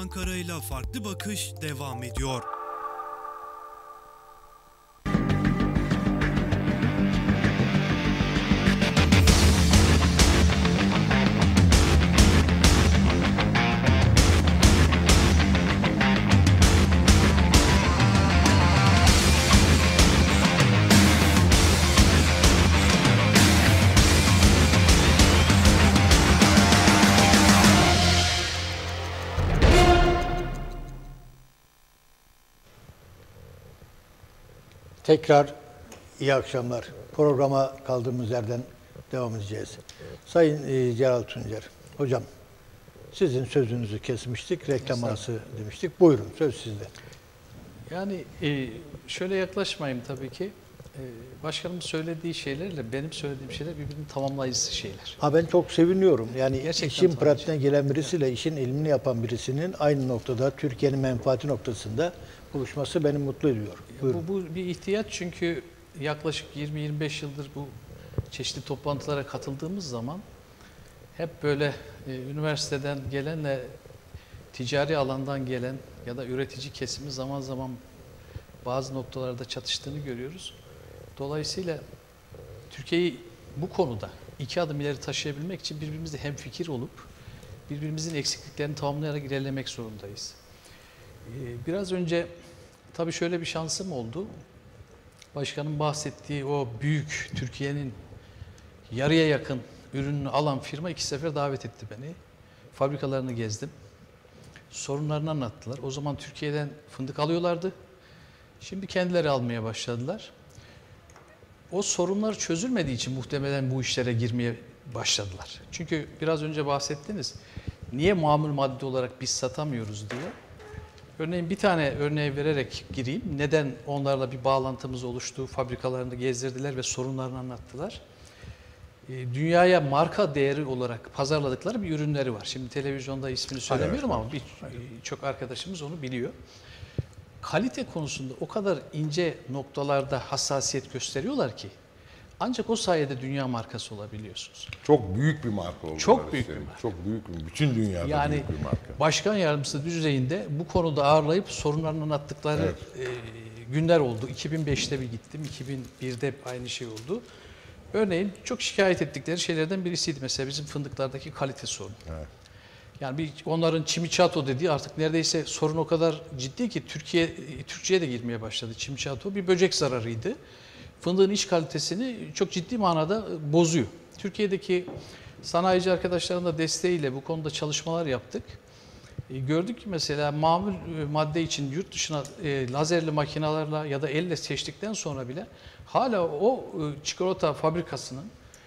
Ankara'yla farklı bakış devam ediyor. Tekrar iyi akşamlar. Programa kaldığımız yerden devam edeceğiz. Sayın Celal Tuncer, hocam sizin sözünüzü kesmiştik, reklam arası demiştik. Buyurun, söz sizde. Yani şöyle yaklaşmayayım tabii ki. Başkanımın söylediği şeylerle benim söylediğim şeyler birbirinin tamamlayıcısı şeyler. Ben çok seviniyorum. Yani Gerçekten işin pratiğine gelen birisiyle işin ilmini yapan birisinin aynı noktada, Türkiye'nin menfaati noktasında buluşması beni mutlu ediyor. Bu bir ihtiyaç, çünkü yaklaşık 20-25 yıldır bu çeşitli toplantılara katıldığımız zaman hep böyle üniversiteden gelenle ticari alandan gelen ya da üretici kesimi zaman zaman bazı noktalarda çatıştığını görüyoruz. Dolayısıyla Türkiye'yi bu konuda 2 adım ileri taşıyabilmek için birbirimizle hemfikir olup birbirimizin eksikliklerini tamamlayarak ilerlemek zorundayız. Biraz önce tabii şöyle bir şansım oldu. Başkanın bahsettiği o büyük Türkiye'nin yarıya yakın ürününü alan firma 2 sefer davet etti beni. Fabrikalarını gezdim. Sorunlarını anlattılar. O zaman Türkiye'den fındık alıyorlardı. Şimdi kendileri almaya başladılar. O sorunlar çözülmediği için muhtemelen bu işlere girmeye başladılar. Çünkü biraz önce bahsettiniz. Niye mamul madde olarak biz satamıyoruz diye. Örneğin bir tane örneği vererek gireyim. Neden onlarla bir bağlantımız oluştu, fabrikalarını gezdirdiler ve sorunlarını anlattılar. Dünyaya marka değeri olarak pazarladıkları bir ürünleri var. Şimdi televizyonda ismini söylemiyorum ama birçok arkadaşımız onu biliyor. Kalite konusunda o kadar ince noktalarda hassasiyet gösteriyorlar ki ancak o sayede dünya markası olabiliyorsunuz. Çok büyük bir marka oldu. Çok büyük bir marka. Çok büyük bir, bütün dünyada yani büyük bir marka. Başkan yardımcısı düzeyinde bu konuda ağırlayıp sorunlarını anlattıkları günler oldu. 2005'te bir gittim, 2001'de aynı şey oldu. Örneğin çok şikayet ettikleri şeylerden birisiydi mesela bizim fındıklardaki kalite sorunu. Evet. Yani onların chimichurri dediği artık neredeyse sorun o kadar ciddi ki Türkçe'ye de girmeye başladı. Chimichurri bir böcek zararıydı. Fındığın iç kalitesini çok ciddi manada bozuyor. Türkiye'deki sanayici arkadaşların da desteğiyle bu konuda çalışmalar yaptık. Gördük ki mesela mamul madde için yurt dışına lazerli makinalarla ya da elle seçtikten sonra bile hala o çikolata fabrikasının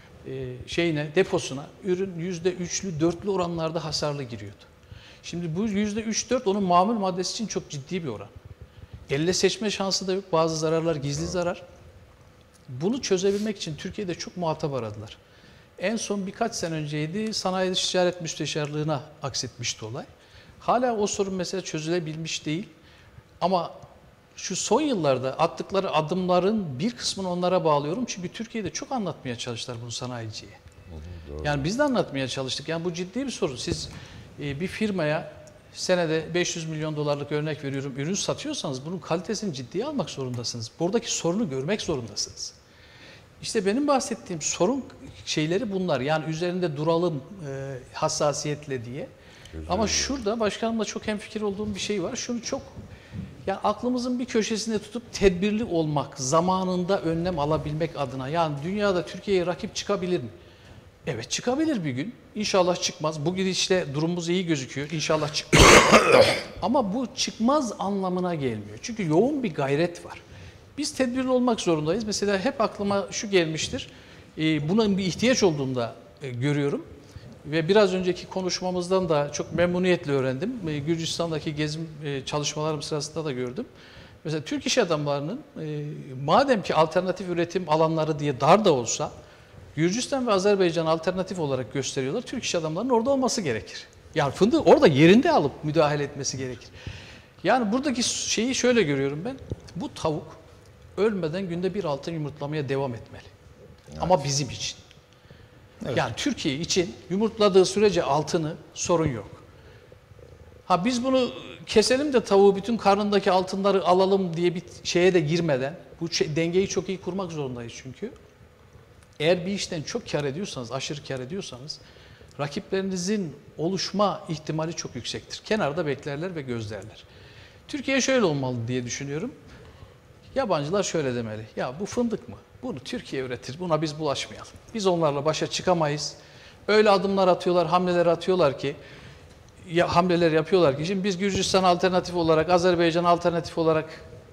deposuna ürün %3'lü 4'lü oranlarda hasarlı giriyordu. Şimdi bu %3-4 onun mamul maddesi için çok ciddi bir oran. Elle seçme şansı da yok. Bazı zararlar gizli zarar. Bunu çözebilmek için Türkiye'de çok muhatap aradılar. En son birkaç sene önceydi Sanayi Dış Ticaret Müsteşarlığı'na aksetmişti olay. Hala o sorun mesela çözülebilmiş değil. Ama şu son yıllarda attıkları adımların bir kısmını onlara bağlıyorum. Çünkü Türkiye'de çok anlatmaya çalıştılar bunu sanayiciye. Yani biz de anlatmaya çalıştık. Yani bu ciddi bir sorun. Siz bir firmaya senede 500 milyon dolarlık örnek veriyorum ürün satıyorsanız bunun kalitesini ciddiye almak zorundasınız. Buradaki sorunu görmek zorundasınız. İşte benim bahsettiğim sorun şeyleri bunlar. Yani üzerinde duralım hassasiyetle diye. Ama şurada başkanımla çok hemfikir olduğum bir şey var. Şunu çok yani aklımızın bir köşesinde tutup tedbirli olmak, zamanında önlem alabilmek adına. Yani dünyada Türkiye'ye rakip çıkabilir mi? Evet, çıkabilir bir gün. İnşallah çıkmaz. Bu gidişle durumumuz iyi gözüküyor. İnşallah çıkmaz. Ama bu çıkmaz anlamına gelmiyor. Çünkü yoğun bir gayret var. Biz tedbirli olmak zorundayız. Mesela hep aklıma şu gelmiştir. Buna bir ihtiyaç olduğunda görüyorum. Ve biraz önceki konuşmamızdan da çok memnuniyetle öğrendim. Gürcistan'daki gezim çalışmalarım sırasında da gördüm. Mesela Türk iş adamlarının madem ki alternatif üretim alanları diye dar da olsa Gürcistan ve Azerbaycan alternatif olarak gösteriyorlar. Türk iş adamlarının orada olması gerekir. Yani fındığı orada yerinde alıp müdahale etmesi gerekir. Yani buradaki şeyi şöyle görüyorum ben. Bu tavuk ölmeden günde bir altın yumurtlamaya devam etmeli. Evet. Ama bizim için. Evet. Yani Türkiye için yumurtladığı sürece altını sorun yok. Ha biz bunu keselim de tavuğu bütün karnındaki altınları alalım diye bir şeye de girmeden bu dengeyi çok iyi kurmak zorundayız çünkü. Eğer bir işten çok kar ediyorsanız, aşırı kar ediyorsanız rakiplerinizin oluşma ihtimali çok yüksektir. Kenarda beklerler ve gözlerler. Türkiye şöyle olmalı diye düşünüyorum. Yabancılar şöyle demeli. Ya bu fındık mı? Bunu Türkiye üretir. Buna biz bulaşmayalım. Biz onlarla başa çıkamayız. Öyle adımlar atıyorlar, hamleler atıyorlar ki hamleler yapıyorlar ki şimdi biz Gürcistan alternatif olarak, Azerbaycan alternatif olarak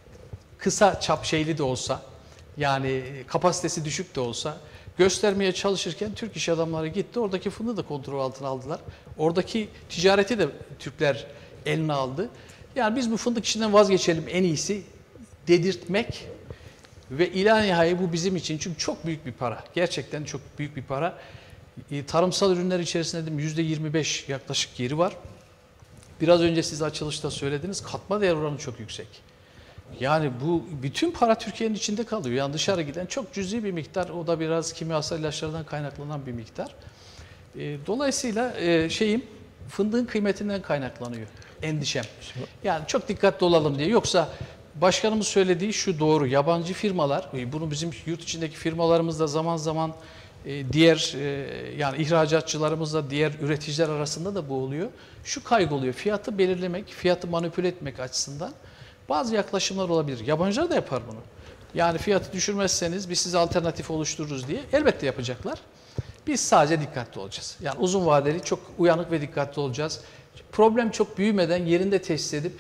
kısa çap şeyli de olsa yani kapasitesi düşük de olsa göstermeye çalışırken Türk iş adamları gitti. Oradaki fındığı da kontrol altına aldılar. Oradaki ticareti de Türkler eline aldı. Yani biz bu fındık işinden vazgeçelim en iyisi dedirtmek ve ilahi bu bizim için çünkü çok büyük bir para. Gerçekten çok büyük bir para. Tarımsal ürünler içerisinde dedim %25 yaklaşık yeri var. Biraz önce siz açılışta söylediniz katma değer oranı çok yüksek. Yani bu bütün para Türkiye'nin içinde kalıyor. Yani dışarı giden çok cüzi bir miktar. O da biraz kimyasal ilaçlardan kaynaklanan bir miktar. Dolayısıyla fındığın kıymetinden kaynaklanıyor endişem. Yani çok dikkatli olalım diye. Yoksa başkanımız söylediği şu doğru. Yabancı firmalar, bunu bizim yurt içindeki firmalarımız da zaman zaman diğer yani ihracatçılarımızla diğer üreticiler arasında da bu oluyor. Şu kaygı oluyor. Fiyatı belirlemek, fiyatı manipüle etmek açısından bazı yaklaşımlar olabilir. Yabancılar da yapar bunu. Yani fiyatı düşürmezseniz biz size alternatif oluştururuz diye elbette yapacaklar. Biz sadece dikkatli olacağız. Yani uzun vadeli çok uyanık ve dikkatli olacağız. Problem çok büyümeden yerinde teşhis edip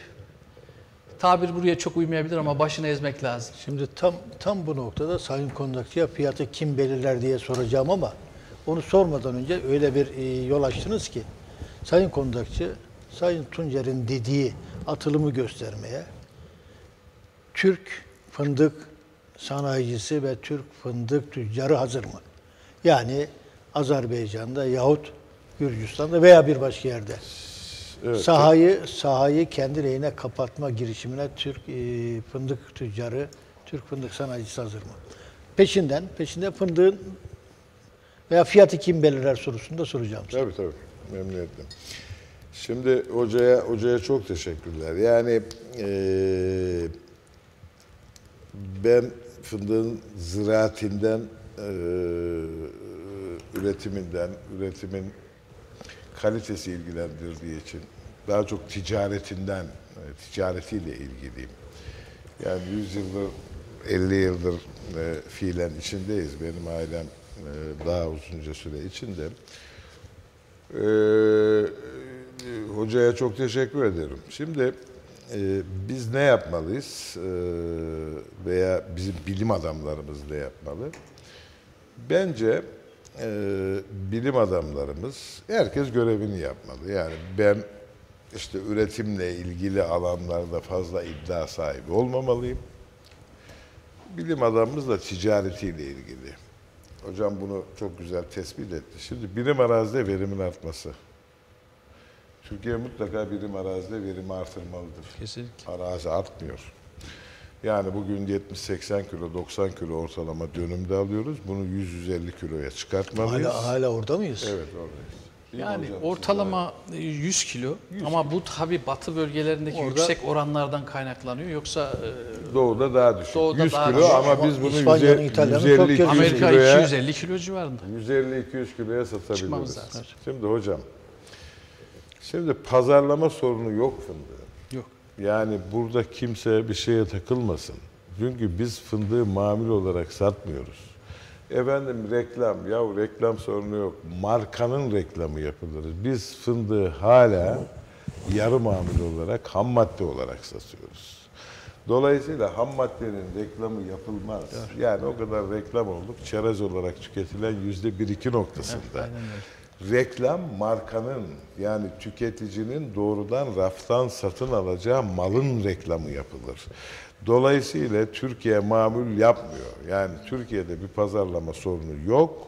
tabir buraya çok uymayabilir ama başını ezmek lazım. Şimdi tam bu noktada Sayın Kondakçı'ya fiyatı kim belirler diye soracağım ama onu sormadan önce öyle bir yol açtınız ki Sayın Kondakçı, Sayın Tuncer'in dediği atılımı göstermeye Türk fındık sanayicisi ve Türk fındık tüccarı hazır mı? Yani Azerbaycan'da yahut Gürcistan'da veya bir başka yerde. Evet, sahayı kendi lehine kapatma girişimine Türk fındık tüccarı, Türk fındık sanayicisi hazır mı? Peşinde fındığın veya fiyatı kim belirler sorusunu da soracağım size. Tabii memnuniyetle. Şimdi hocaya çok teşekkürler. Yani ben fındığın ziraatinden, üretimin kalitesi ilgilendirdiği için daha çok ticaretiyle ilgiliyim. Yani 100 yıldır, 50 yıldır fiilen içindeyiz. Benim ailem daha uzunca süre içinde. Hocaya çok teşekkür ederim. Şimdi biz ne yapmalıyız veya bizim bilim adamlarımız ne yapmalı? Bence bilim adamlarımız, herkes görevini yapmalı. Yani ben işte üretimle ilgili alanlarda fazla iddia sahibi olmamalıyım. Bilim adamımız da ticaretiyle ilgili. Hocam bunu çok güzel tespit etti. Şimdi birim arazide verimin artması. Türkiye mutlaka birim arazide verimi artırmalıdır. Kesinlikle. Arazi artmıyor. Yani bugün 70-80 kilo, 90 kilo ortalama dönümde alıyoruz. Bunu 100-150 kiloya çıkartmalıyız. Hala orada mıyız? Evet, oradayız. Yani ortalama 100 kilo ama bu tabii batı bölgelerindeki yüksek oranlardan kaynaklanıyor. Yoksa doğuda daha düşük. 100 daha kilo düşük. ama biz bunu İspanya'nın, İtalya'nın çok 150-200 Amerika kiloya 250 kilo civarında. 150-200 kiloya satabiliriz. Çıkmamız lazım. Şimdi hocam, pazarlama sorunu yok fındığı. Yok. Yani burada kimse bir şeye takılmasın. Çünkü biz fındığı mamul olarak satmıyoruz. Efendim reklam sorunu yok. Markanın reklamı yapılır. Biz fındığı hala yarı mamul olarak, ham madde olarak satıyoruz. Dolayısıyla ham maddenin reklamı yapılmaz. Evet. Yani o kadar reklam olduk, çerez olarak tüketilen %1-2 noktasında. Evet, reklam markanın, yani tüketicinin doğrudan raftan satın alacağı malın reklamı yapılır. Dolayısıyla Türkiye mamul yapmıyor. Yani Türkiye'de bir pazarlama sorunu yok.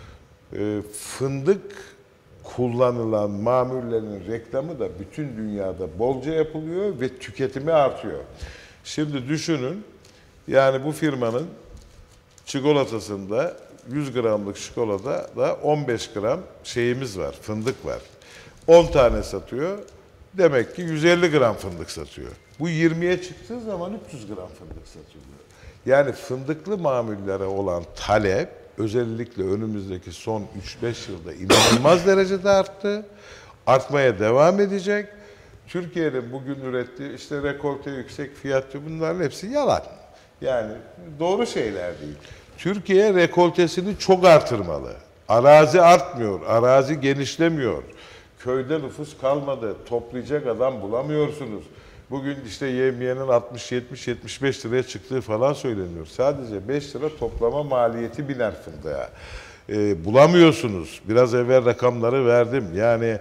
Fındık kullanılan mamullerin reklamı da bütün dünyada bolca yapılıyor ve tüketimi artıyor. Şimdi düşünün, yani bu firmanın çikolatasında 100 gramlık çikolata da 15 gram şeyimiz var, fındık var. 10 tane satıyor. Demek ki 150 gram fındık satıyor. Bu 20'ye çıktığı zaman 300 gram fındık satılıyor. Yani fındıklı mamullere olan talep özellikle önümüzdeki son 3-5 yılda inanılmaz derecede arttı. Artmaya devam edecek. Türkiye'nin bugün ürettiği işte rekolte yüksek fiyatı, bunların hepsi yalan. Yani doğru şeyler değil. Türkiye rekoltesini çok artırmalı. Arazi artmıyor, arazi genişlemiyor. Köyde nüfus kalmadı, toplayacak adam bulamıyorsunuz. Bugün işte yevmiyenin 60-70-75 liraya çıktığı falan söyleniyor. Sadece 5 lira toplama maliyeti biner fındığa. Bulamıyorsunuz. Biraz evvel rakamları verdim. Yani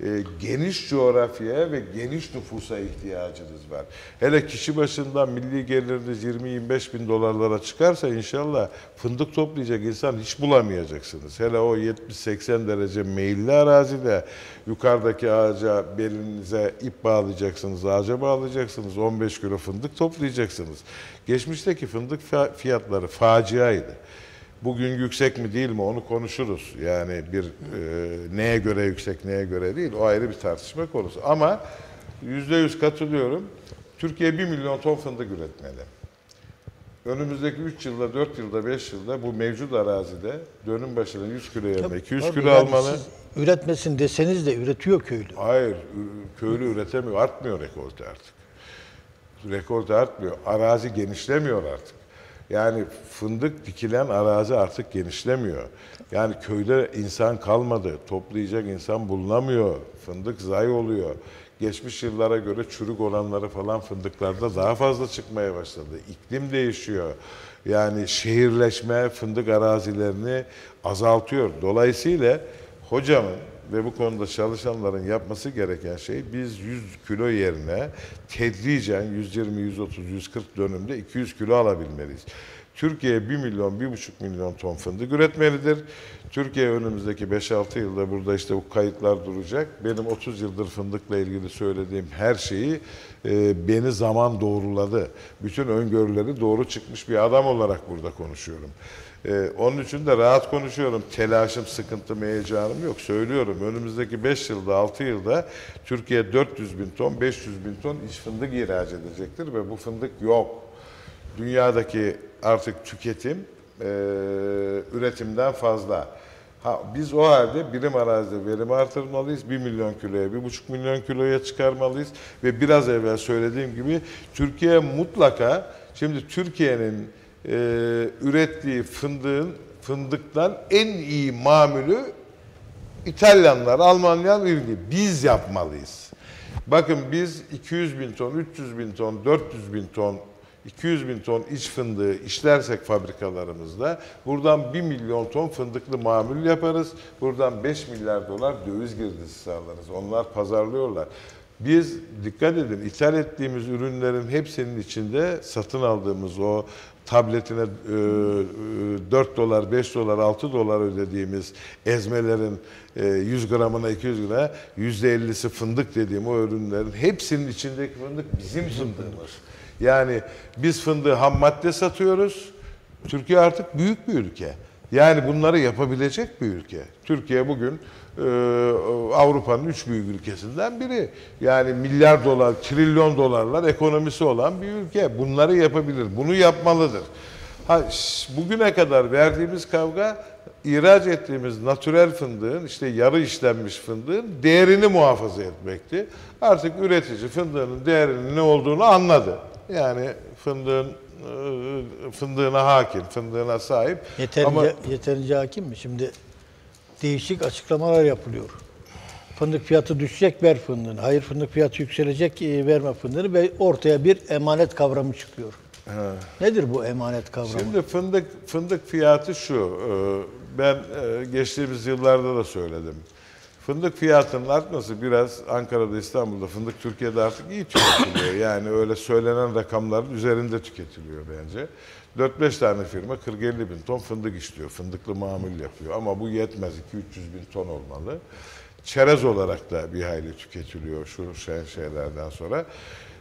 geniş coğrafyaya ve geniş nüfusa ihtiyacınız var. Hele kişi başından milli geliriniz 20-25 bin dolarlara çıkarsa inşallah fındık toplayacak insan hiç bulamayacaksınız. Hele o 70-80 derece meyilli arazide yukarıdaki ağaca belinize ip bağlayacaksınız, ağaca bağlayacaksınız, 15 kilo fındık toplayacaksınız. Geçmişteki fındık fiyatları faciaydı. Bugün yüksek mi değil mi onu konuşuruz. Yani neye göre yüksek, neye göre değil, o ayrı bir tartışma konusu. Ama %100 katılıyorum. Türkiye 1 milyon ton fındık üretmeli. Önümüzdeki 3 yılda, 4 yılda, 5 yılda bu mevcut arazide dönüm başına 100 kilo yerine 200 kilo almalı. Siz üretmesin deseniz de üretiyor köylü. Hayır, köylü üretemiyor, artmıyor rekolte artık. Rekolte artmıyor, arazi genişlemiyor artık. Yani fındık dikilen arazi artık genişlemiyor. Yani köyde insan kalmadı, toplayacak insan bulunamıyor, fındık zayi oluyor. Geçmiş yıllara göre çürük oranları falan fındıklarda daha fazla çıkmaya başladı. İklim değişiyor. Yani şehirleşme fındık arazilerini azaltıyor. Dolayısıyla hocamın ve bu konuda çalışanların yapması gereken şey, biz 100 kilo yerine tedricen 120, 130, 140 dönümde 200 kilo alabilmeliyiz. Türkiye 1 milyon, 1,5 milyon ton fındık üretmelidir. Türkiye önümüzdeki 5-6 yılda burada işte bu kayıtlar duracak. Benim 30 yıldır fındıkla ilgili söylediğim her şeyi beni zaman doğruladı. Bütün öngörüleri doğru çıkmış bir adam olarak burada konuşuyorum. Onun için de rahat konuşuyorum. Telaşım, sıkıntım, heyecanım yok. Söylüyorum, önümüzdeki 5 yılda, 6 yılda Türkiye 400 bin ton, 500 bin ton iç fındık ihraç edecektir ve bu fındık yok. Dünyadaki artık tüketim üretimden fazla. Biz o halde birim arazide verimi artırmalıyız. 1 milyon kiloya, 1,5 milyon kiloya çıkarmalıyız. Ve biraz evvel söylediğim gibi Türkiye mutlaka, şimdi Türkiye'nin ürettiği fındıktan en iyi mamülü İtalyanlar, Almanlar ilgili biz yapmalıyız. Bakın biz 200 bin ton, 300 bin ton, 400 bin ton, 200 bin ton iç fındığı işlersek fabrikalarımızda buradan 1 milyon ton fındıklı mamul yaparız. Buradan 5 milyar dolar döviz girdisi sağlarız. Onlar pazarlıyorlar. Biz dikkat edin, ithal ettiğimiz ürünlerin hepsinin içinde satın aldığımız o tabletine 4 dolar, 5 dolar, 6 dolar ödediğimiz ezmelerin 100 gramına 200 gram, %50'si fındık dediğim o ürünlerin hepsinin içindeki fındık bizim fındığımız. Yani biz fındığı ham madde satıyoruz. Türkiye artık büyük bir ülke. Yani bunları yapabilecek bir ülke. Türkiye bugün Avrupa'nın 3 büyük ülkesinden biri. Yani milyar dolar, trilyon dolarlar ekonomisi olan bir ülke. Bunları yapabilir, bunu yapmalıdır. Bugüne kadar verdiğimiz kavga, ihraç ettiğimiz natürel fındığın, işte yarı işlenmiş fındığın değerini muhafaza etmekti. Artık üretici fındığının değerinin ne olduğunu anladı. Yani fındığına hakim, fındığına sahip. Yeterince hakim mi? Şimdi değişik açıklamalar yapılıyor. Fındık fiyatı düşecek, ver fındığını. Hayır, fındık fiyatı yükselecek, verme fındığını ve ortaya bir emanet kavramı çıkıyor. Ha. Nedir bu emanet kavramı? Şimdi fındık fiyatı şu. Ben geçtiğimiz yıllarda da söyledim. Fındık fiyatının artması biraz Ankara'da, İstanbul'da, fındık Türkiye'de artık iyi tüketiliyor. Yani öyle söylenen rakamların üzerinde tüketiliyor bence. 4-5 tane firma 40-50 bin ton fındık işliyor. Fındıklı mamul yapıyor. Ama bu yetmez. 200-300 bin ton olmalı. Çerez olarak da bir hayli tüketiliyor şu şeylerden sonra.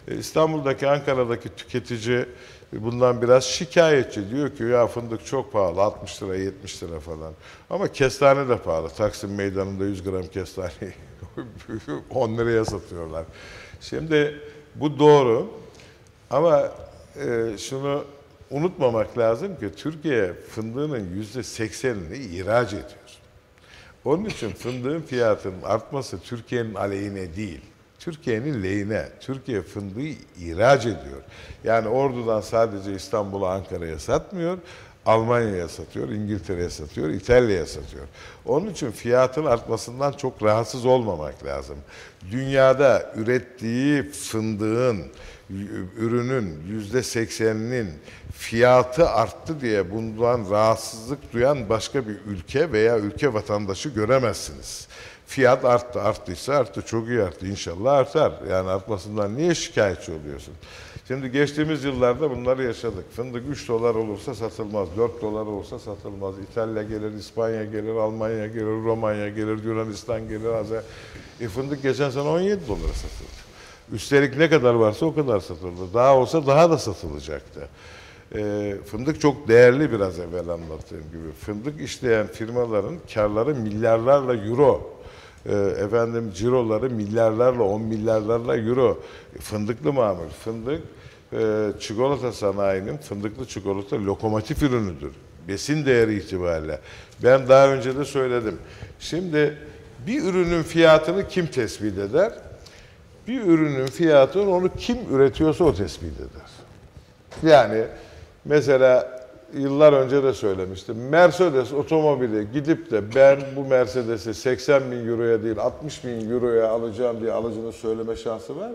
İstanbul'daki, Ankara'daki tüketici bundan biraz şikayetçi. Diyor ki ya fındık çok pahalı, 60 lira, 70 lira falan. Ama kestane de pahalı. Taksim Meydanı'nda 100 gram kestaneyi 10 liraya satıyorlar. Şimdi bu doğru ama şunu unutmamak lazım ki Türkiye fındığının %80'ini ihraç ediyor. Onun için fındığın fiyatının artması Türkiye'nin aleyhine değil, Türkiye'nin lehine. Türkiye fındığı ihraç ediyor. Yani Ordu'dan sadece İstanbul'a, Ankara'ya satmıyor, Almanya'ya satıyor, İngiltere'ye satıyor, İtalya'ya satıyor. Onun için fiyatın artmasından çok rahatsız olmamak lazım. Dünyada ürettiği fındığın, ürünün %80'inin fiyatı arttı diye bundan rahatsızlık duyan başka bir ülke veya ülke vatandaşı göremezsiniz. Fiyat arttı, arttıysa arttı, çok iyi arttı, İnşallah artar. Yani artmasından niye şikayetçi oluyorsun? Şimdi geçtiğimiz yıllarda bunları yaşadık. Fındık 3 dolar olursa satılmaz, 4 dolar olursa satılmaz. İtalya gelir, İspanya gelir, Almanya gelir, Romanya gelir, Yunanistan gelir, Azerbaycan. Fındık geçen sene 17 dolara satıldı. Üstelik ne kadar varsa o kadar satıldı. Daha olsa daha da satılacaktı. Fındık çok değerli, biraz evvel anlattığım gibi. Fındık işleyen firmaların karları milyarlarla euro. Ciroları milyarlarla, 10 milyarlarla euro. Fındıklı mamul. Fındık çikolata sanayinin, fındıklı çikolata lokomotif ürünüdür. Besin değeri itibariyle. Ben daha önce de söyledim. Şimdi bir ürünün fiyatını kim tespit eder? Bir ürünün fiyatını onu kim üretiyorsa o tespit eder. Yani mesela yıllar önce de söylemiştim. Mercedes otomobili gidip de ben bu Mercedes'i 80 bin euroya değil 60 bin euroya alacağım diye alıcının söyleme şansı var mı?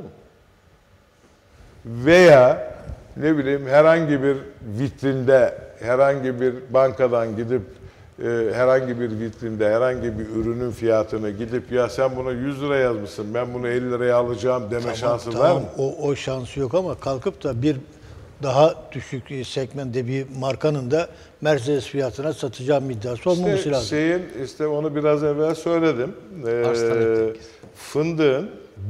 Veya ne bileyim herhangi bir vitrinde, herhangi bir bankadan gidip herhangi bir vitrinde herhangi bir ürünün fiyatını gidip ya sen buna 100 lira yazmışsın ben bunu 50 liraya alacağım deme şansı var mı? O şansı yok ama kalkıp da bir daha düşük segmentte bir markanın da Mercedes fiyatına satacağım iddiası olmaması lazım. İşte onu biraz evvel söyledim. Fındığın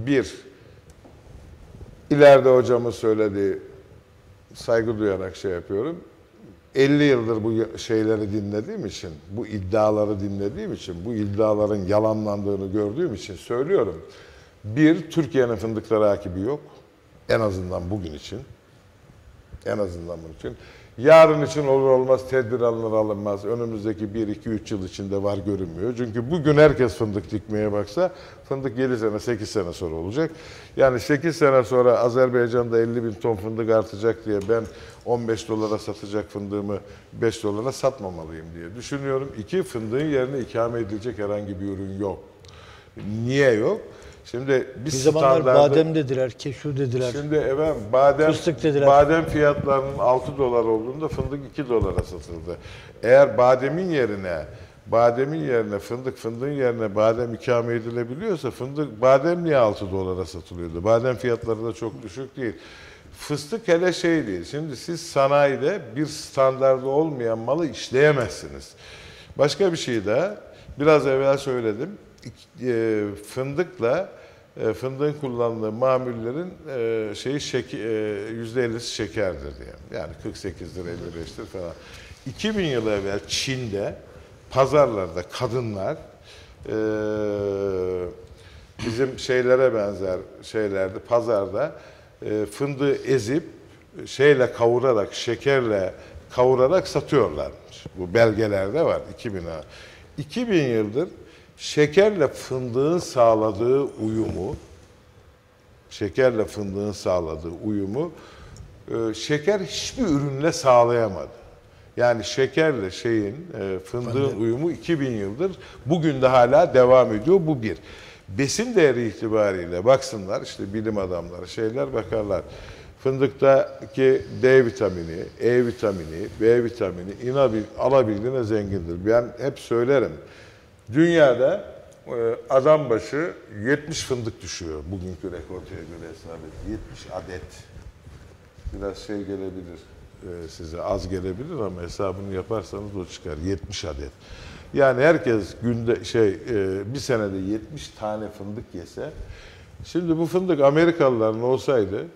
ileride hocamın söylediği, saygı duyarak şey yapıyorum. 50 yıldır bu şeyleri dinlediğim için, bu iddiaları dinlediğim için, bu iddiaların yalanlandığını gördüğüm için söylüyorum. Türkiye'nin fındıklara rakibi yok. En azından bugün için. En azından bunun için. Yarın için olur olmaz tedbir alınır alınmaz. Önümüzdeki 1, 2, 3 yıl içinde var görünmüyor. Çünkü bugün herkes fındık dikmeye baksa fındık 7 sene, 8 sene sonra olacak. Yani 8 sene sonra Azerbaycan'da 50 bin ton fındık artacak diye ben 15 dolara satacak fındığımı 5 dolara satmamalıyım diye düşünüyorum. Fındığın yerine ikame edilecek herhangi bir ürün yok. Niye yok? Şimdi bir zamanlar badem dediler, keşu dediler. Şimdi fıstık dediler. Badem fiyatlarının 6 dolar olduğunda fındık 2 dolara satıldı. Eğer bademin yerine fındığın yerine badem ikame edilebiliyorsa badem niye 6 dolara satılıyordu? Badem fiyatları da çok düşük değil. Fıstık hele şey değil. Şimdi siz sanayide bir standardı olmayan malı işleyemezsiniz. Başka bir şey daha, biraz evvel söyledim. Fındığın kullanılan mamullerin %50'si şekerdir diye. Yani 48'dir, 55'tir falan. 2000 yıl evvel Çin'de pazarlarda kadınlar bizim şeylere benzer şeylerde pazarda fındığı ezip şekerle kavurarak satıyorlarmış. Bu belgelerde var 2000 yıldır şekerle fındığın sağladığı uyumu şeker hiçbir ürünle sağlayamadı. Yani şekerle fındığın uyumu 2000 yıldır bugün de hala devam ediyor. Bu bir. Besin değeri itibariyle baksınlar işte bilim adamları bakarlar. Fındıktaki D vitamini, E vitamini, B vitamini alabildiğine zengindir. Ben hep söylerim. Dünyada adam başı 70 fındık düşüyor bugünkü rekorteye göre hesap edin. 70 adet. Biraz gelebilir size, az gelebilir ama hesabını yaparsanız o çıkar. 70 adet. Yani herkes günde bir senede 70 tane fındık yese, şimdi bu fındık Amerikalıların olsaydı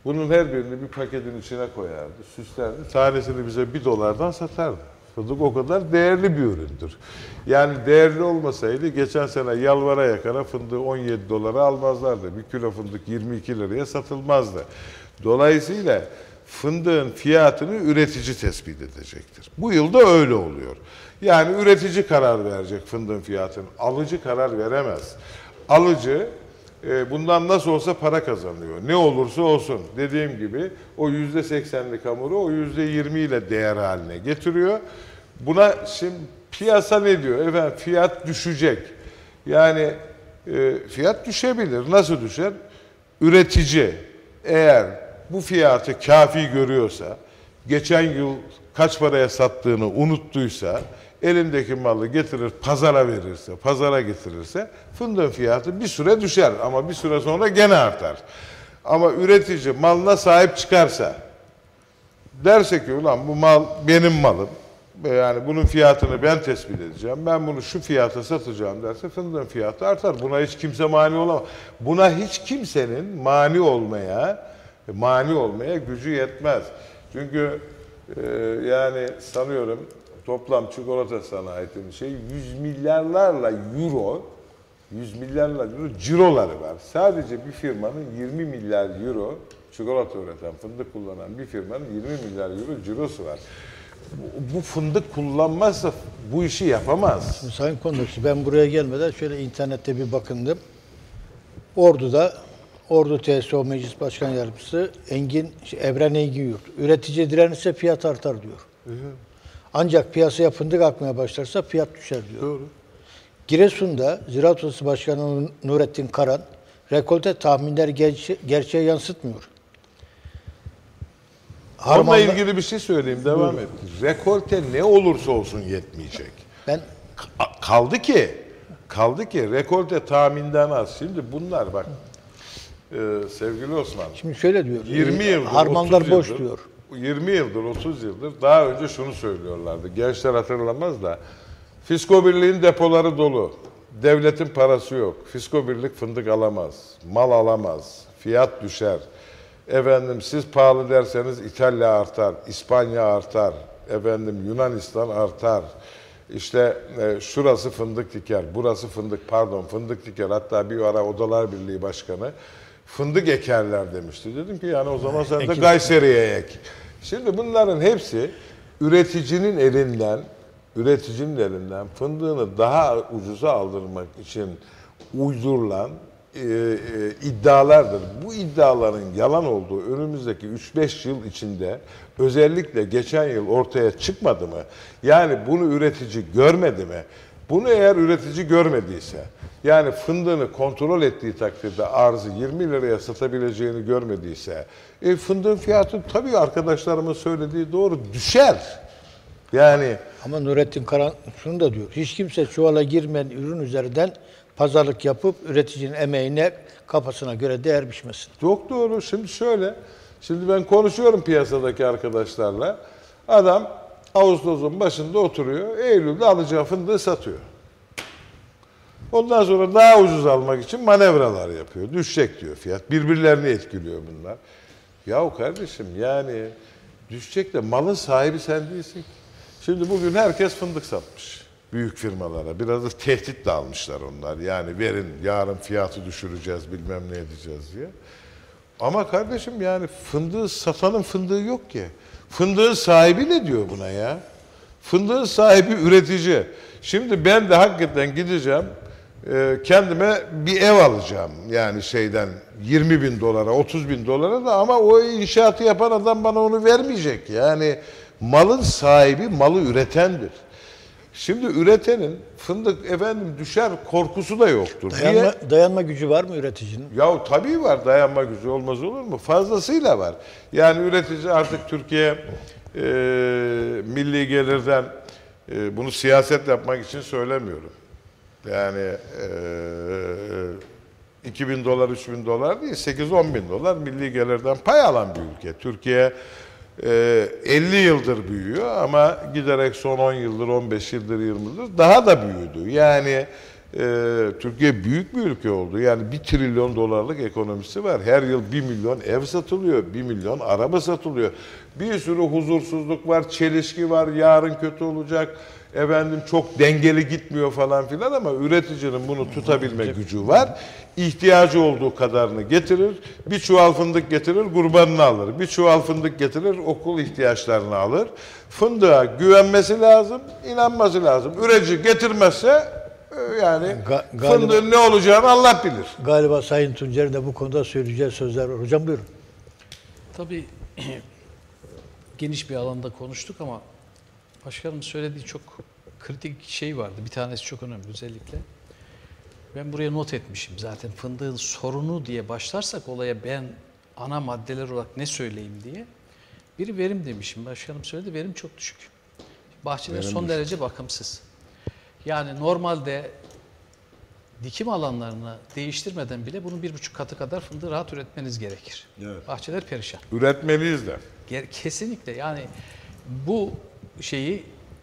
Bunun her birini bir paketin içine koyardı, süslerdi. Tanesini bize $1'dan satardı. Fındık o kadar değerli bir üründür. Yani değerli olmasaydı geçen sene yalvara yakara fındığı $17 almazlardı. Bir kilo fındık 22 liraya satılmazdı. Dolayısıyla fındığın fiyatını üretici tespit edecektir. Bu yılda öyle oluyor. Yani üretici karar verecek fındığın fiyatını. Alıcı karar veremez. Alıcı bundan nasıl olsa para kazanıyor. Ne olursa olsun. Dediğim gibi o %80'lik hamuru o %20 ile değer haline getiriyor. Buna şimdi piyasa ne diyor? Efendim fiyat düşecek. Yani fiyat düşebilir. Nasıl düşer? Üretici eğer bu fiyatı kafi görüyorsa, geçen yıl kaç paraya sattığını unuttuysa, elindeki malı getirir pazara verirse, pazara getirirse fındığın fiyatı bir süre düşer ama bir süre sonra gene artar. Ama üretici malına sahip çıkarsa, derse ki ulan bu mal benim malım, yani bunun fiyatını ben tespit edeceğim, ben bunu şu fiyata satacağım derse fındığın fiyatı artar. Buna hiç kimse mani olamaz. Buna hiç kimsenin mani olmaya gücü yetmez. Çünkü yani sanıyorum toplam çikolata sanayinin 100 milyarlarla euro ciroları var. Sadece bir firmanın 20 milyar euro çikolata üreten, fındık kullanan bir firmanın 20 milyar euro cirosu var. Bu fındık kullanmazsa bu işi yapamaz. Şimdi Sayın Kondukçu, ben buraya gelmeden şöyle internette bir bakındım. Ordu TSO Meclis Başkan Yardımcısı Evren Engin Yurt. Üretici direnirse fiyat artar diyor. Ancak piyasaya fındık akmaya başlarsa fiyat düşer diyor. Doğru. Giresun'da Ziraat Odası Başkanı Nurettin Karan, rekolte tahminleri gerçeğe yansıtmıyor. Onunla ilgili bir şey söyleyeyim, devam et. Rekolte ne olursa olsun yetmeyecek. Kaldı ki rekolte tahminden az. Şimdi bunlar bak sevgili Osman. Şimdi şöyle diyor. 20 yıldır, harmanlar boş diyor. 20 yıldır, 30 yıldır daha önce şunu söylüyorlardı. Gençler hatırlamaz da Fisko Birliği'nin depoları dolu. Devletin parası yok. Fisko Birlik fındık alamaz. Mal alamaz. Fiyat düşer. Efendim siz pahalı derseniz İtalya artar, İspanya artar, efendim Yunanistan artar. İşte şurası fındık diker, burası fındık diker. Hatta bir ara Odalar Birliği Başkanı fındık ekerler demişti. Dedim ki yani o zaman sen de Kayseri'ye ek. Şimdi bunların hepsi üreticinin elinden fındığını daha ucuza aldırmak için uydurulan iddialardır. Bu iddiaların yalan olduğu önümüzdeki 3-5 yıl içinde özellikle geçen yıl ortaya çıkmadı mı? Yani bunu üretici görmedi mi? Bunu eğer üretici görmediyse, yani fındığını kontrol ettiği takdirde arzı 20 liraya satabileceğini görmediyse, fındığın fiyatı tabii arkadaşlarımın söylediği doğru düşer. Yani ama Nurettin Karan şunu da diyor. Hiç kimse çuvala girmeyen ürün üzerinden pazarlık yapıp üreticinin emeğine kafasına göre değer biçmesin. Çok doğru. Şimdi şöyle, şimdi ben konuşuyorum piyasadaki arkadaşlarla. Adam Ağustos'un başında oturuyor, Eylül'de alacağı fındığı satıyor. Ondan sonra daha ucuz almak için manevralar yapıyor. Düşecek diyor fiyat. Birbirlerini etkiliyor bunlar. Yahu kardeşim yani düşecek de malın sahibi sen değilsin. Şimdi bugün herkes fındık satmış. Büyük firmalara. Biraz da tehdit de almışlar onlar. Yani verin yarın fiyatı düşüreceğiz bilmem ne edeceğiz diye. Ama kardeşim yani fındığı satanın fındığı yok ki. Fındığın sahibi ne diyor buna ya? Fındığın sahibi üretici. Şimdi ben de hakikaten gideceğim kendime bir ev alacağım. Yani şeyden $20.000, $30.000 da ama o inşaatı yapan adam bana onu vermeyecek. Yani malın sahibi malı üretendir. Şimdi üretenin fındık düşer korkusu da yoktur. Dayanma gücü var mı üreticinin? Ya tabii var, dayanma gücü olmaz olur mu? Fazlasıyla var. Yani üretici artık Türkiye milli gelirden bunu siyaset yapmak için söylemiyorum. Yani $2.000, $3.000 değil, $8-10.000 milli gelirden pay alan bir ülke. Türkiye 50 yıldır büyüyor ama giderek son 10 yıldır, 15 yıldır, 20 yıldır daha da büyüdü. Yani Türkiye büyük bir ülke oldu. Yani 1 trilyon dolarlık ekonomisi var. Her yıl 1 milyon ev satılıyor, 1 milyon araba satılıyor. Bir sürü huzursuzluk var, çelişki var, yarın kötü olacak. Efendim çok dengeli gitmiyor falan filan ama üreticinin bunu tutabilme gücü var. İhtiyacı olduğu kadarını getirir. Bir çuval fındık getirir, kurbanını alır. Bir çuval fındık getirir, okul ihtiyaçlarını alır. Fındığa güvenmesi lazım, inanması lazım. Üretici getirmezse yani fındığın ne olacağını Allah bilir. Galiba Sayın Tuncer'in de bu konuda söyleyeceği sözler var. Hocam buyurun. Tabii geniş bir alanda konuştuk ama başkanım söylediği çok kritik şey vardı. Bir tanesi çok önemli özellikle. Ben buraya not etmişim zaten fındığın sorunu diye başlarsak olaya ben ana maddeler olarak ne söyleyeyim diye. Biri verim demişim. Başkanım söyledi verim çok düşük. Bahçeler son derece bakımsız. Yani normalde dikim alanlarını değiştirmeden bile bunun 1,5 katı kadar fındığı rahat üretmeniz gerekir. Evet. Bahçeler perişan. Üretmeliyiz de. Kesinlikle yani bu şeyi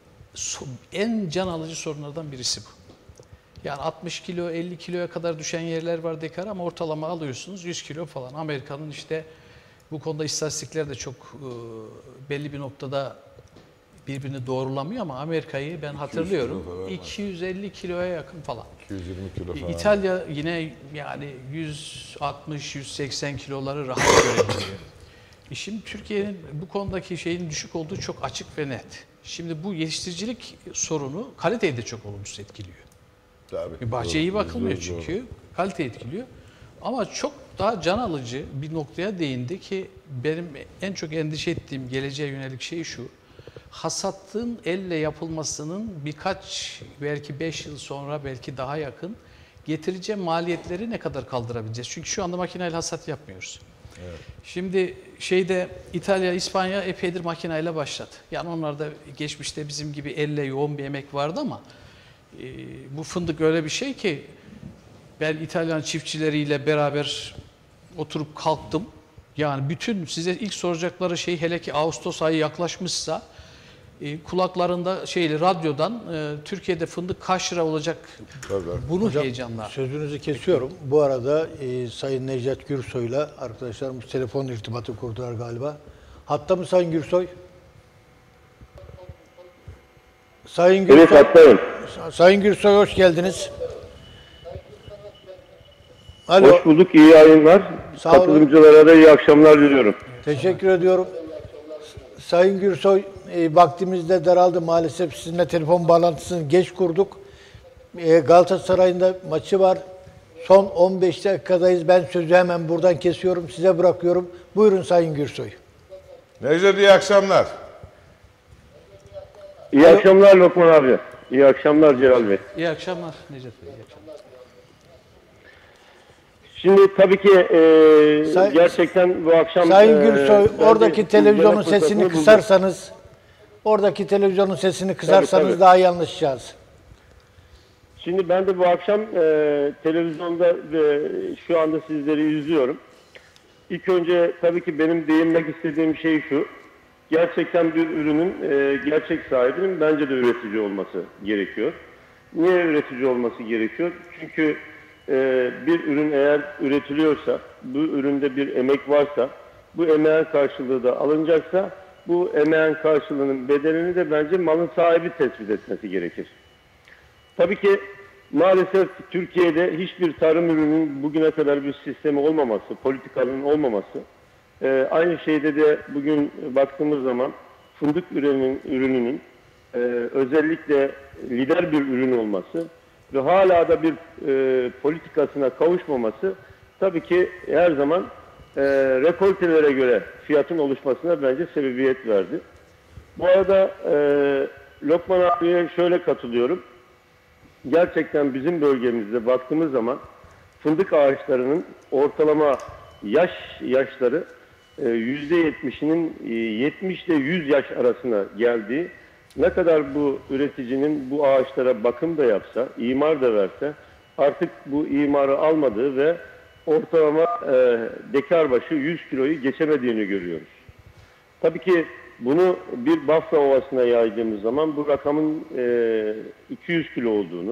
en can alıcı sorunlardan birisi bu. Yani 60 kilo 50 kiloya kadar düşen yerler var dekar ama ortalama alıyorsunuz 100 kilo falan. Amerika'nın işte bu konuda istatistikler de çok belli bir noktada birbirini doğrulamıyor ama Amerika'yı ben hatırlıyorum 250 kiloya yakın falan. 220 kilo falan. İtalya yine yani 160-180 kiloları rahat görebiliyor. Şimdi Türkiye'nin bu konudaki şeyin düşük olduğu çok açık ve net. Şimdi bu yetiştiricilik sorunu kaliteyi de çok olumsuz etkiliyor. Tabii. Bahçeye iyi bakılmıyor çünkü. Kalite etkiliyor. Ama çok daha can alıcı bir noktaya değindi ki benim en çok endişe ettiğim geleceğe yönelik şey şu. Hasatın elle yapılmasının birkaç belki 5 yıl sonra belki daha yakın getireceği maliyetleri ne kadar kaldırabileceğiz? Çünkü şu anda makineyle hasat yapmıyoruz. Evet. Şimdi İtalya, İspanya epeydir makineyle başladı. Yani onlarda geçmişte bizim gibi elle yoğun bir emek vardı ama bu fındık öyle bir şey ki ben İtalyan çiftçileriyle beraber oturup kalktım. Yani bütün size ilk soracakları şey hele ki Ağustos ayı yaklaşmışsa kulaklarında radyodan Türkiye'de fındık kaç lira olacak bunu hocam, heyecanlar. Sözünüzü kesiyorum. Bu arada Sayın Necdet Gürsoy'la arkadaşlarımız telefon irtibatı kurdular galiba. Hatta mı Sayın Gürsoy? Sayın Gürsoy. Evet, hattayım. Sayın Gürsoy hoş geldiniz. Alo. Hoş bulduk, iyi yayınlar. Katılımcılara da iyi akşamlar diliyorum. Teşekkür ediyorum. Sayın Gürsoy, vaktimiz de daraldı maalesef. Sizinle telefon bağlantısını geç kurduk. Galatasaray'ın da maçı var. Son 15 dakikadayız. Ben sözü hemen buradan kesiyorum. Size bırakıyorum. Buyurun Sayın Gürsoy. Necdet iyi akşamlar. İyi akşamlar Lokman abi. İyi akşamlar Celal Bey. İyi akşamlar Necdet Bey. İyi akşamlar. Şimdi tabii ki gerçekten bu akşam... Sayın Gürsoy, oradaki televizyonun sesini kısarsanız, oradaki televizyonun sesini kısarsanız tabii. Daha iyi anlaşacağız. Şimdi ben de bu akşam televizyonda şu anda sizleri izliyorum. İlk önce tabii ki benim değinmek istediğim şey şu. Gerçekten bir ürünün gerçek sahibinin bence de üretici olması gerekiyor. Niye üretici olması gerekiyor? Çünkü bir ürün eğer üretiliyorsa, bu üründe bir emek varsa, bu emeğin karşılığı da alınacaksa, bu emeğin karşılığının bedelini de bence malın sahibi tespit etmesi gerekir. Tabii ki maalesef Türkiye'de hiçbir tarım ürünün bugüne kadar bir sistemi olmaması, politikanın olmaması, aynı şeyde de bugün baktığımız zaman fındık ürününün özellikle lider bir ürün olması ve hala da bir politikasına kavuşmaması tabii ki her zaman rekoltelere göre fiyatın oluşmasına bence sebebiyet verdi. Bu arada Lokman abiye şöyle katılıyorum. Gerçekten bizim bölgemizde baktığımız zaman fındık ağaçlarının ortalama yaşları %70'inin 70 ile 100 yaş arasına geldiği, ne kadar bu üreticinin bu ağaçlara bakım da yapsa, imar da verse artık bu imarı almadığı ve ortalama dekar başı 100 kiloyu geçemediğini görüyoruz. Tabii ki bunu bir Bafra Ovası'na yaydığımız zaman bu rakamın 200 kilo olduğunu,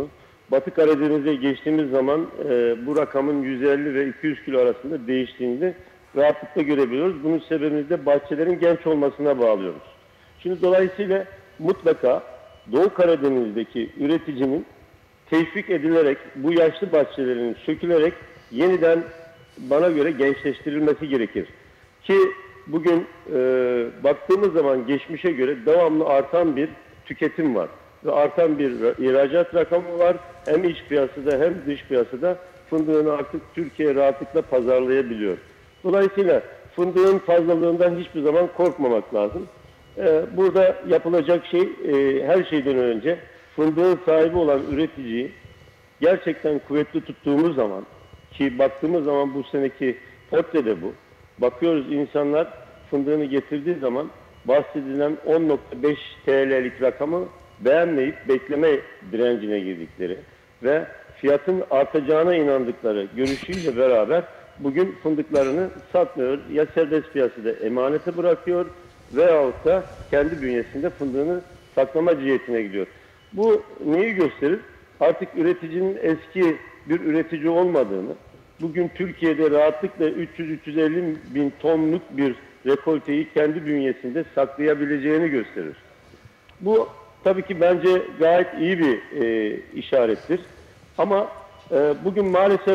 Batı Karadeniz'e geçtiğimiz zaman bu rakamın 150 ve 200 kilo arasında değiştiğini rahatlıkla görebiliyoruz. Bunun sebebini de bahçelerin genç olmasına bağlıyoruz. Şimdi dolayısıyla mutlaka Doğu Karadeniz'deki üreticinin teşvik edilerek bu yaşlı bahçelerin sökülerek yeniden bana göre gençleştirilmesi gerekir. Ki bugün baktığımız zaman geçmişe göre devamlı artan bir tüketim var. Ve artan bir ihracat rakamı var. Hem iç piyasada hem dış piyasada fındığını artık Türkiye rahatlıkla pazarlayabiliyor. Dolayısıyla fındığın fazlalığından hiçbir zaman korkmamak lazım. Burada yapılacak şey her şeyden önce fındığın sahibi olan üreticiyi gerçekten kuvvetli tuttuğumuz zaman, ki baktığımız zaman bu seneki portrede bu. Bakıyoruz insanlar fındığını getirdiği zaman bahsedilen 10.5 TL'lik rakamı beğenmeyip bekleme direncine girdikleri ve fiyatın artacağına inandıkları görüşüyle beraber bugün fındıklarını satmıyor. Ya serbest piyasada emanete bırakıyor veyahut da kendi bünyesinde fındığını saklama cihetine gidiyor. Bu neyi gösterir? Artık üreticinin eski bir üretici olmadığını, bugün Türkiye'de rahatlıkla 300-350 bin tonluk bir rekolteyi kendi bünyesinde saklayabileceğini gösterir. Bu tabii ki bence gayet iyi bir işarettir. Ama bugün maalesef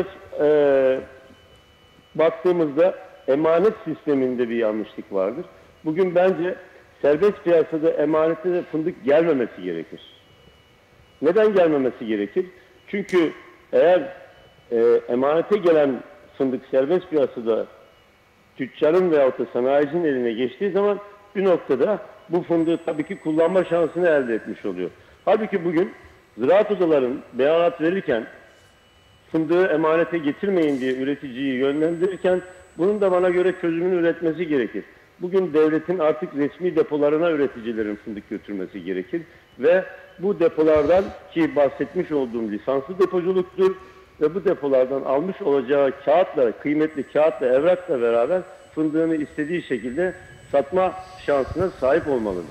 baktığımızda emanet sisteminde bir yanlışlık vardır. Bugün bence serbest piyasada emanete de fındık gelmemesi gerekir. Neden gelmemesi gerekir? Çünkü eğer emanete gelen fındık serbest piyasada tüccarın veyahut da sanayicinin eline geçtiği zaman bir noktada bu fındığı tabii ki kullanma şansını elde etmiş oluyor. Halbuki bugün ziraat odaların beyanat verirken fındığı emanete getirmeyin diye üreticiyi yönlendirirken bunun da bana göre çözümünü üretmesi gerekir. Bugün devletin artık resmi depolarına üreticilerin fındık götürmesi gerekir ve bu depolardan, ki bahsetmiş olduğum lisanslı depoculuktur ve bu depolardan almış olacağı kağıtla, kıymetli kağıtla, evrakla beraber fındığını istediği şekilde satma şansına sahip olmalıdır.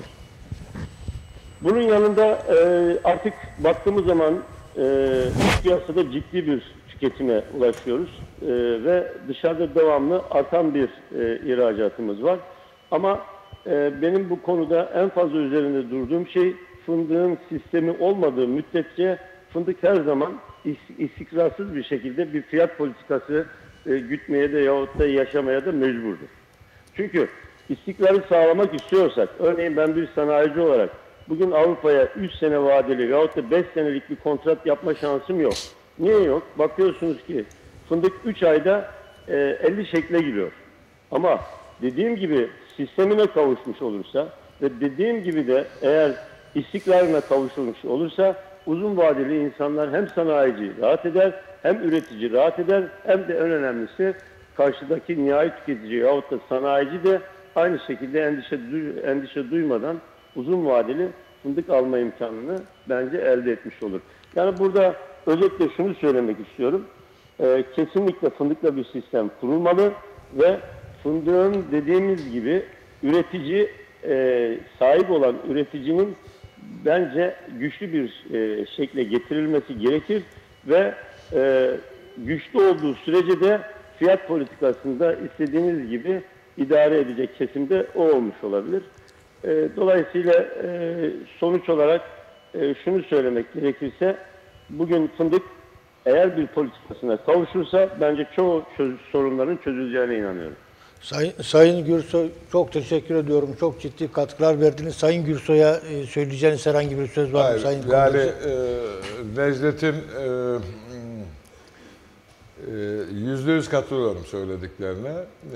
Bunun yanında artık baktığımız zaman iç piyasada ciddi bir tüketime ulaşıyoruz ve dışarıda devamlı artan bir ihracatımız var. Ama benim bu konuda en fazla üzerinde durduğum şey fındığın sistemi olmadığı müddetçe fındık her zaman istikrarsız bir şekilde bir fiyat politikası gütmeye de yahut da yaşamaya da mecburdur. Çünkü istikrarı sağlamak istiyorsak, örneğin ben bir sanayici olarak bugün Avrupa'ya 3 sene vadeli veyahut da 5 senelik bir kontrat yapma şansım yok. Niye yok? Bakıyorsunuz ki fındık 3 ayda 50 şekle giriyor. Ama dediğim gibi sistemine kavuşmuş olursa ve dediğim gibi de eğer istikrarına kavuşulmuş olursa uzun vadeli insanlar hem sanayici rahat eder, hem üretici rahat eder, hem de en önemlisi karşıdaki nihai tüketici yahut da sanayici de aynı şekilde endişe duymadan uzun vadeli fındık alma imkanını bence elde etmiş olur. Yani burada özetle şunu söylemek istiyorum. Kesinlikle fındıkla bir sistem kurulmalı ve fındığın dediğimiz gibi üretici, sahip olan üreticinin bence güçlü bir şekle getirilmesi gerekir ve güçlü olduğu sürece de fiyat politikasında istediğiniz gibi idare edecek kesimde o olmuş olabilir. Dolayısıyla sonuç olarak şunu söylemek gerekirse bugün fındık eğer bir politikasına kavuşursa bence çoğu sorunların çözüleceğine inanıyorum. Sayın Gürsoy, çok teşekkür ediyorum. Çok ciddi katkılar verdiniz. Sayın Gürsoy'a söyleyeceğiniz herhangi bir söz var mı? Sayın yani Necdet'in %100 katılıyorum söylediklerine.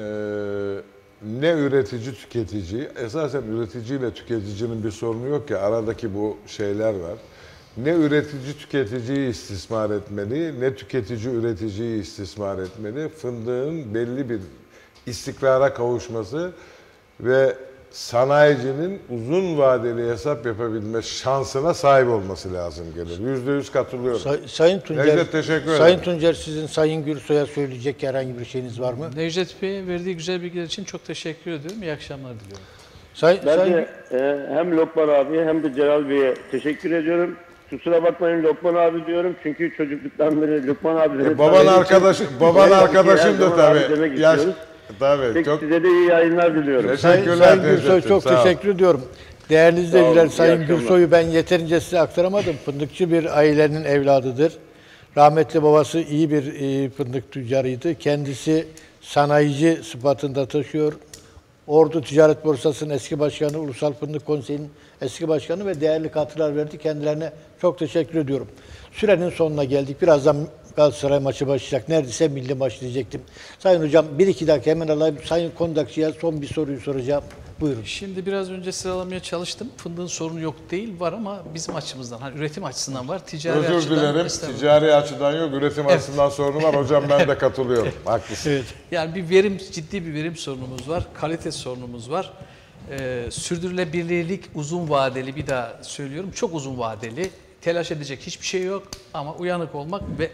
Ne üretici tüketici, esasen üreticiyle tüketicinin bir sorunu yok ya, aradaki bu şeyler var. Ne üretici tüketiciyi istismar etmeli, ne tüketici üreticiyi istismar etmeli. Fındığın belli bir istikrara kavuşması ve sanayicinin uzun vadeli hesap yapabilme şansına sahip olması lazım gelir. %100 katılıyorum. Sayın Tuncer, Necdet, teşekkür ederim. Sayın Tuncer, sizin Sayın Gürsoy'a söyleyecek herhangi bir şeyiniz var mı? Necdet Bey'e verdiği güzel bilgiler için çok teşekkür ediyorum. İyi akşamlar diliyorum. Ben de hem Lokman abiye hem de Celal Bey'e teşekkür ediyorum. Kusura bakmayın Lokman abi diyorum çünkü çocukluktan beri Lokman abi. Baban arkadaşın da tabii. Yaş, tabii. Peki, Çok size de iyi yayınlar diliyorum. Sayın Gürsoy çok teşekkür ediyorum. Değerli izleyiciler, Sayın Gürsoy'u ben yeterince size aktaramadım. Fındıkçı bir ailenin evladıdır. Rahmetli babası iyi bir fındık tüccarıydı. Kendisi sanayici sıfatında taşıyor. Ordu Ticaret Borsası'nın eski başkanı, Ulusal Fındık Konseyi'nin eski başkanı ve değerli katkılar verdi. Kendilerine çok teşekkür ediyorum. Sürenin sonuna geldik. Birazdan Galatasaray maçı başlayacak. Neredeyse milli maç diyecektim. Sayın Hocam 1-2 dakika hemen alayım. Sayın Kondakçı'ya son bir soruyu soracağım. Buyurun. Şimdi biraz önce sıralamaya çalıştım. Fındığın sorunu yok değil, var ama bizim açımızdan, hani üretim açısından var. Ticari özür açıdan, dilerim. Ticari açıdan yok, üretim açısından sorunu var. Hocam ben de katılıyorum. Haklısın. Evet. Yani ciddi bir verim sorunumuz var, kalite sorunumuz var. Sürdürülebilirlik uzun vadeli, bir daha söylüyorum, çok uzun vadeli. Telaş edecek hiçbir şey yok ama uyanık olmak ve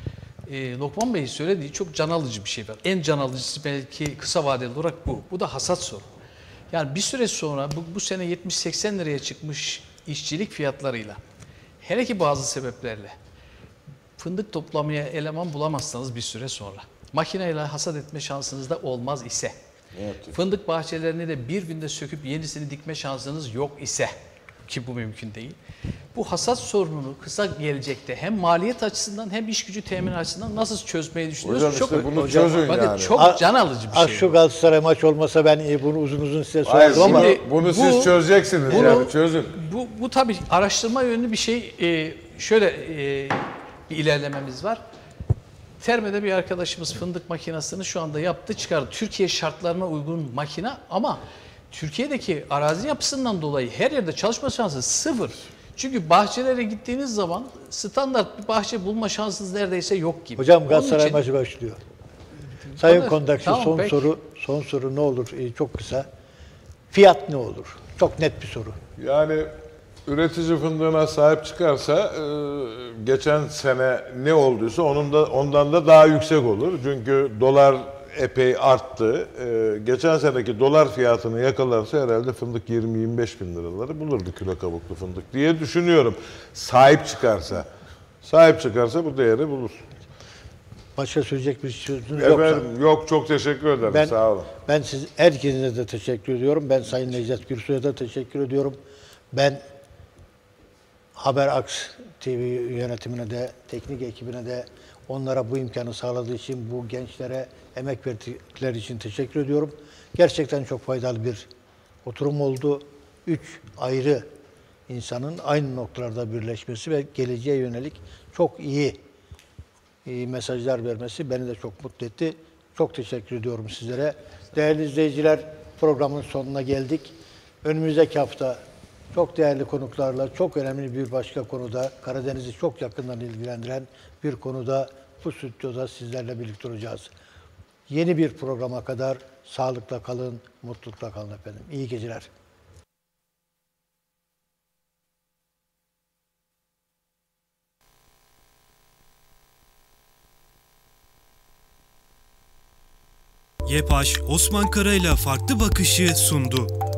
Lokman Bey'in söylediği çok can alıcı bir şey var. En can alıcısı belki kısa vadeli olarak bu. Bu da hasat sorunu. Yani bir süre sonra bu sene 70-80 liraya çıkmış işçilik fiyatlarıyla, hele ki bazı sebeplerle fındık toplamaya eleman bulamazsanız bir süre sonra, makineyle hasat etme şansınız da olmaz ise, fındık bahçelerini de bir günde söküp yenisini dikme şansınız yok ise, ki bu mümkün değil, bu hasat sorununu kısa gelecekte hem maliyet açısından hem iş gücü temin açısından nasıl çözmeyi düşünüyorsunuz? Hocam işte bunu çözün yani. Çok can alıcı bir şey. Şu Galatasaray maç olmasa ben bunu uzun size Hayır, sorardım ama bunu siz çözeceksiniz yani, çözün. Bu tabii araştırma yönlü bir şey. Şöyle bir ilerlememiz var. Terme'de bir arkadaşımız fındık makinesini şu anda yaptı, çıkardı. Türkiye şartlarına uygun makine ama Türkiye'deki arazi yapısından dolayı her yerde çalışma şansı sıfır. Çünkü bahçelere gittiğiniz zaman standart bir bahçe bulma şansınız neredeyse yok gibi. hocam Galatasaray maçı başlıyor. Sayın Kondakçı, Tamam, son soru ne olur? Çok kısa. Fiyat ne olur? Çok net bir soru. Yani üretici fındığına sahip çıkarsa geçen sene ne olduysa ondan da daha yüksek olur. Çünkü dolar epey arttı. Geçen seneki dolar fiyatını yakalarsa herhalde fındık 20-25 bin liraları bulurdu kilo kabuklu fındık diye düşünüyorum. Sahip çıkarsa. Sahip çıkarsa bu değeri bulur. Başka söyleyecek bir sözünüz yoksa. Efendim, yok, çok teşekkür ederim. Sağ olun. Ben herkese de teşekkür ediyorum. Ben Sayın Necdet Gürsoy'a da teşekkür ediyorum. Ben Haber Aks TV yönetimine de, teknik ekibine de onlara bu imkanı sağladığı için, bu gençlere emek verdikleri için teşekkür ediyorum. Gerçekten çok faydalı bir oturum oldu. 3 ayrı insanın aynı noktalarda birleşmesi ve geleceğe yönelik çok iyi mesajlar vermesi beni de çok mutlu etti. Çok teşekkür ediyorum sizlere. Değerli izleyiciler, programın sonuna geldik. Önümüzdeki hafta çok değerli konuklarla, çok önemli bir başka konuda, Karadeniz'i çok yakından ilgilendiren bir konuda bu stüdyoda sizlerle birlikte olacağız. Yeni bir programa kadar sağlıkla kalın, mutlulukla kalın efendim. İyi geceler. YEPAŞ, Osman Kara ile farklı bakışı sundu.